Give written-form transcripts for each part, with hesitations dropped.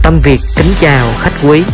Tâm Việt kính chào khách quý.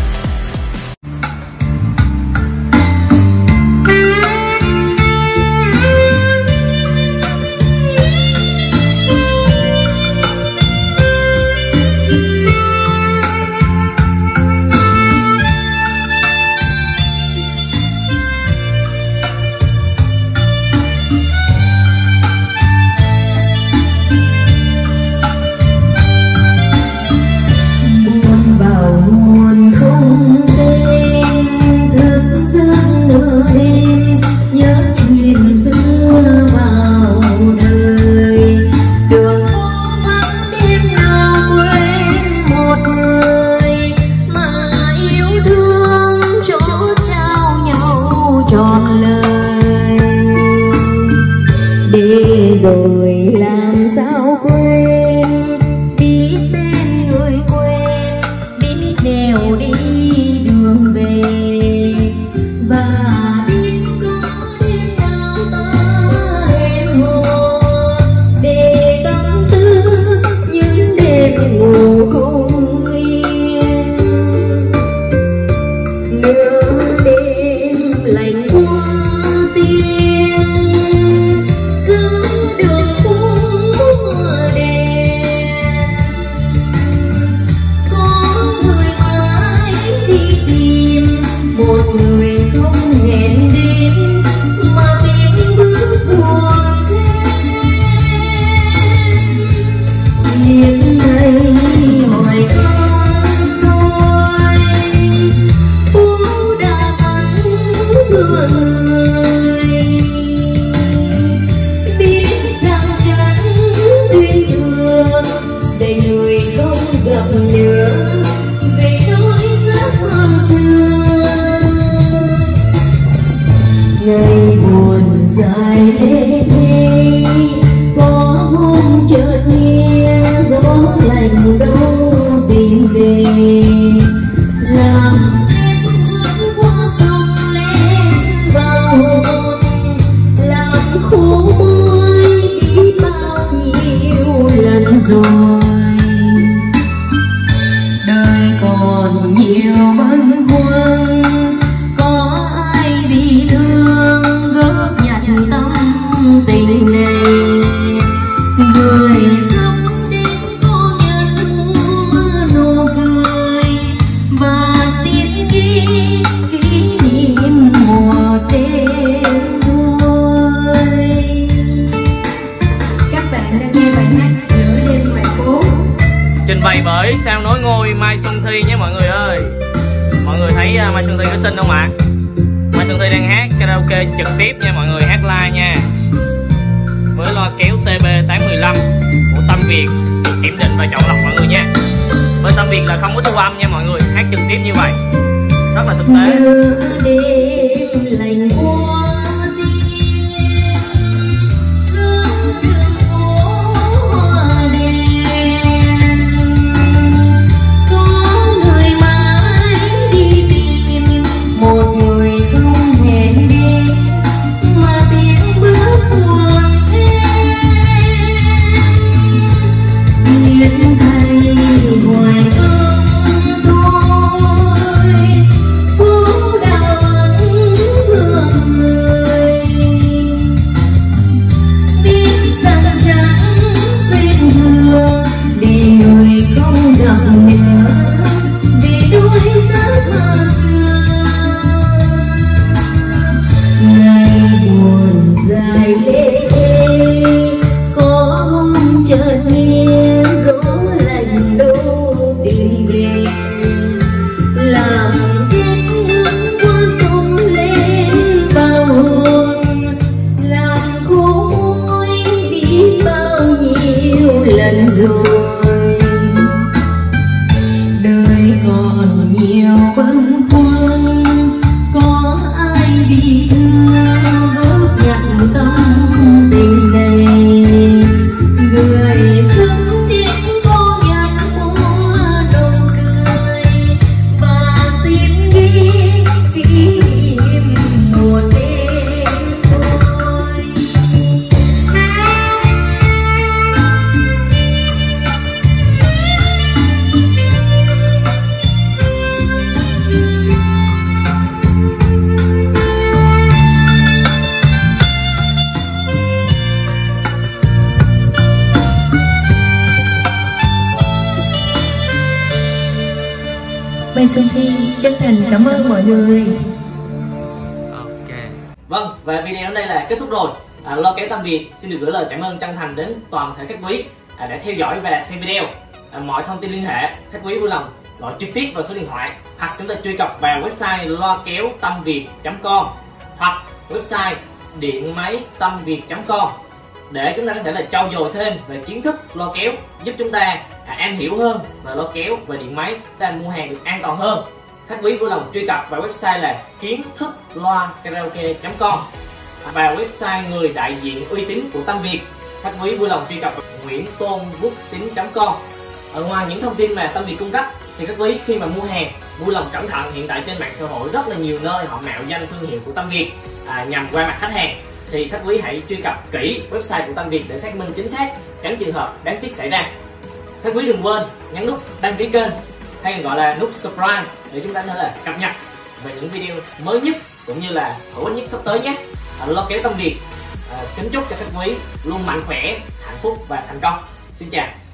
Rồi làm sao quên, biết tên người quen, biết nẻo đi đường về, và biết có đêm nào ta hẹn hò để tâm tư những đêm ngủ không yên. Nửa đêm lạnh qua tiếng dài lê thê. Có hôm chợt nghe gió lạnh đâu tìm về, làm rét bước qua sông lên vào hồn, làm khô môi biết bao nhiêu lần rồi. Đời còn nhiều bâng khuâng, có ai bị thương góp nhặt tâm tình này. Người sống đến cô nhân mua nụ cười, và xin ghi kỷ niệm mùa đêm vui. Các bạn đang nghe bài hát Nửa đêm ngoài phố, trình bày bởi sao nối ngôi Mai Xuân Thi nhé mọi người ơi. Mọi người thấy Mai Xuân Thi có xinh không ạ? Mai Xuân Thi đang hát karaoke trực tiếp nha mọi người, hát live nha, với loa kéo TB815 của Tâm Việt, kiểm định và chọn lọc mọi người nha. Với Tâm Việt là không có thu âm nha mọi người, hát trực tiếp như vậy rất là thực tế. Đêm lạnh qua lần rồi. Đời còn nhiều bâng khuâng, có ai bị thương góp nhặt tâm tình này. Người sống đến có nhặt mua nụ cười, và xin ghi kỷ niệm một đêm thôi. Mai Xuân Thi chân thành cảm ơn mọi người. Ok. Vâng, và video đến đây là kết thúc rồi. Lo kéo Tâm Việt xin được gửi lời cảm ơn chân thành đến toàn thể các quý đã theo dõi và xem video. Mọi thông tin liên hệ các quý vui lòng gọi trực tiếp vào số điện thoại, hoặc chúng ta truy cập vào website loakéotamviet.com hoặc website điện-máy-tâm-việt.com để chúng ta có thể là trau dồi thêm về kiến thức loa kéo, giúp chúng ta am hiểu hơn về loa kéo và điện máy, ta mua hàng được an toàn hơn. Các quý vui lòng truy cập vào website là kiến thức loa karaoke.com và website người đại diện uy tín của Tâm Việt. Các quý vui lòng truy cập vào nguyễn-tôn-quốc-tín.com. Ngoài những thông tin mà Tâm Việt cung cấp thì các quý khi mà mua hàng vui lòng cẩn thận, hiện tại trên mạng xã hội rất là nhiều nơi họ mạo danh thương hiệu của Tâm Việt nhằm qua mặt khách hàng, thì các quý hãy truy cập kỹ website của Tâm Việt để xác minh chính xác, tránh trường hợp đáng tiếc xảy ra. Các quý đừng quên nhấn nút đăng ký kênh hay còn gọi là nút subscribe để chúng ta có thể là cập nhật về những video mới nhất cũng như là hữu ích nhất sắp tới nhé. Lo kéo Tâm Việt kính chúc cho các quý luôn mạnh khỏe, hạnh phúc và thành công. Xin chào.